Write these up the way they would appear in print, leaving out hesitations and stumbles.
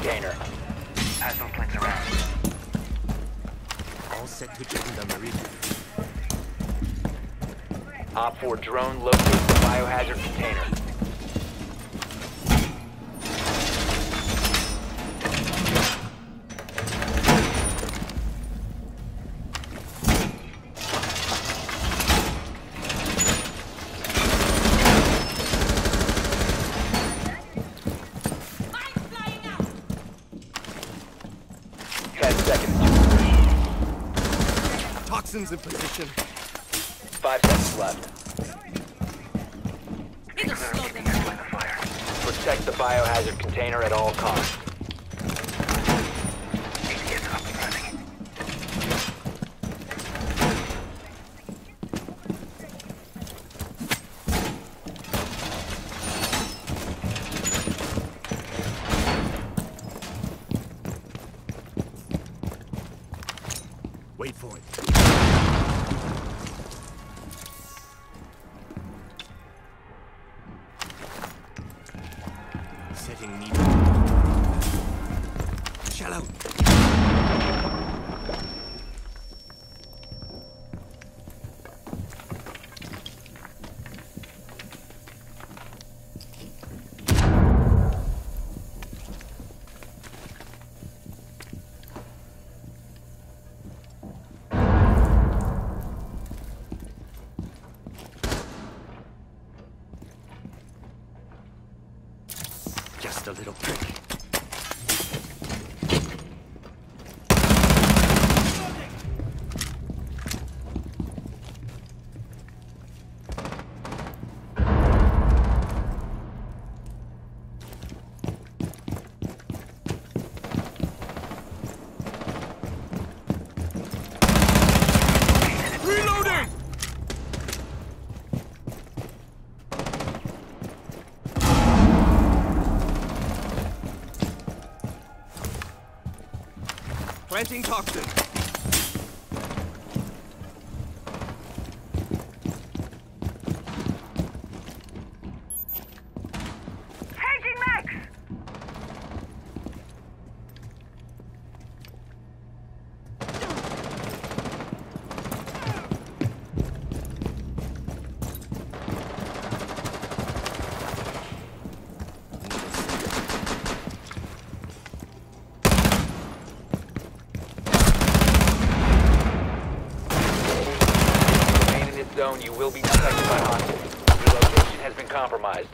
container. Pass those links around. All set to gendarmerie. Op 4 drone locates the biohazard container. Toxins in position. 5 seconds left. Protect the biohazard container at all costs. ATS up and running. Wait for it. Setting needle. Shallow. Just a little prick. Reloading! Planting toxin. Changing max! Remain in this zone, you will be detected by hostiles. Your location has been compromised.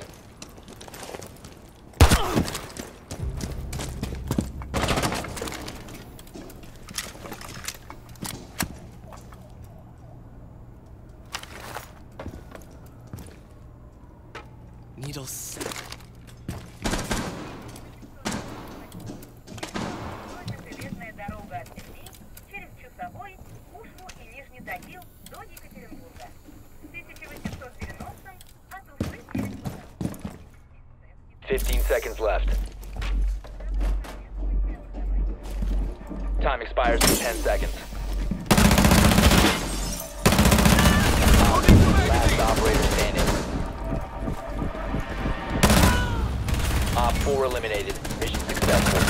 Needle set. Железная дорога от Перми через Чусовой, Ушлу и Нижний Тагил до Екатеринбурга. В 1890-м от Уфы через Кузов. 15 seconds left. Time expires in 10 seconds. Last operator standing. Op 4 eliminated. Mission successful.